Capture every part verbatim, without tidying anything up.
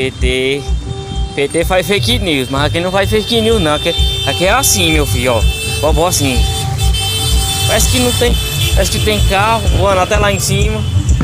P T. P T faz fake news, mas aqui não faz fake news não. Aqui, aqui é assim, meu filho, ó. Bobó assim. Parece que não tem. Parece que tem carro voando até lá em cima.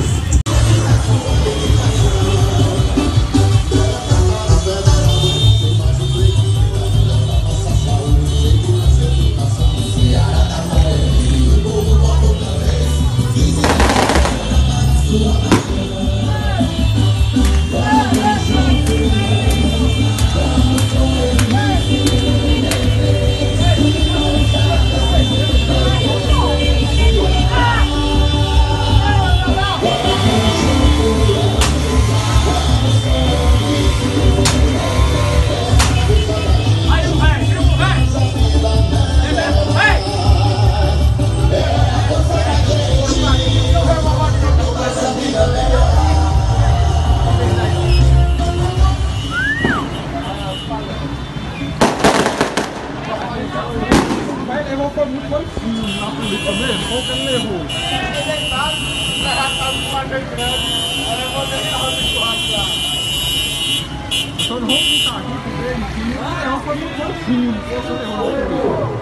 Foi muito mansinho na polícia mesmo, qual que ele levou? Ele deitado, arrastado com uma grande grande, aí levou dele na roda de churrasco lá. Só não vou pintar aqui com ele, que ele levou foi muito mansinho, qual que ele levou na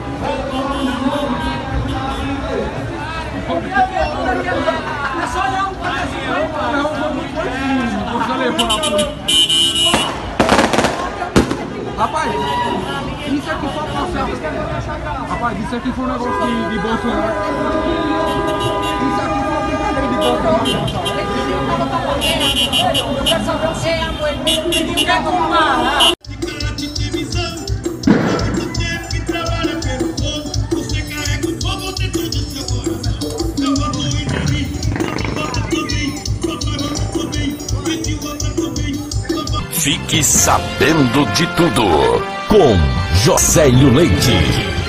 polícia? É só olhar um pouco assim, ele levou foi muito mansinho, qual que ele levou na polícia? Rapaz, isso aqui só passar. Rapaz, isso aqui foi um negócio de, de Bolsonaro. Isso aqui foi uma brincadeira de Bolsonaro. Eu quero saber o que é, amor. Ele quer tomar. Fique sabendo de tudo com Josélio Leite.